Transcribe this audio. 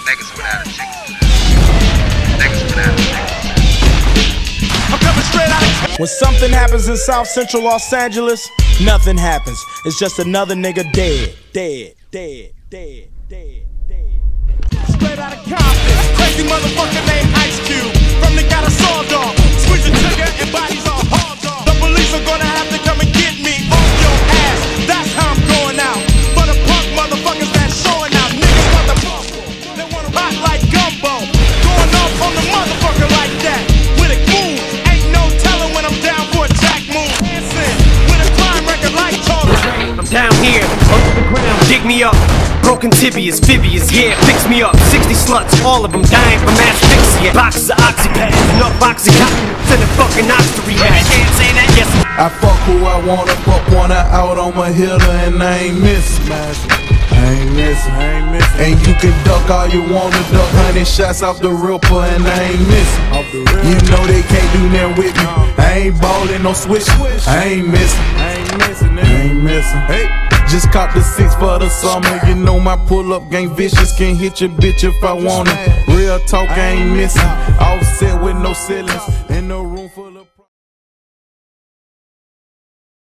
Niggas without a chick. Niggas without a chick. I'm coming straight out of. When something happens in South Central Los Angeles, nothing happens. It's just another nigga dead, dead, dead, dead, dead, dead. Straight out of Compton, crazy motherfucker named Ice Cube. From the got a sawed off, squeeze the trigger and bodies all hard off. The police are gonna have to come and get me off your ass. That's how I'm going out. For the punk motherfuckers that's showing out. Niggas want the bumble, they want to hot like gumbo. Going off on the motherfucker like that. With a move, ain't no telling when I'm down for a jack move. Dancing with a crime record like Taurus. I'm down here, under the ground, dig me up. Broken tibias, fibias, yeah, fix me up. 60 sluts, all of them dying from asphyxia. Boxes of oxypads, enough oxycontin, send a fucking oxy rehab. Can't say that, yes. I fuck who I wanna, fuck one out on my hitter, and I ain't missing. I ain't missing. And you can duck all you wanna, duck 100 shots off the ripper, and I ain't missing. You know they can't do nothing with me. I ain't ballin' no switch. I ain't missing. Hey. Just caught the 6 for the summer. You know my pull-up game vicious. Can hit your bitch if I want it. Real talk, I ain't missing. All set with no ceilings. In the room for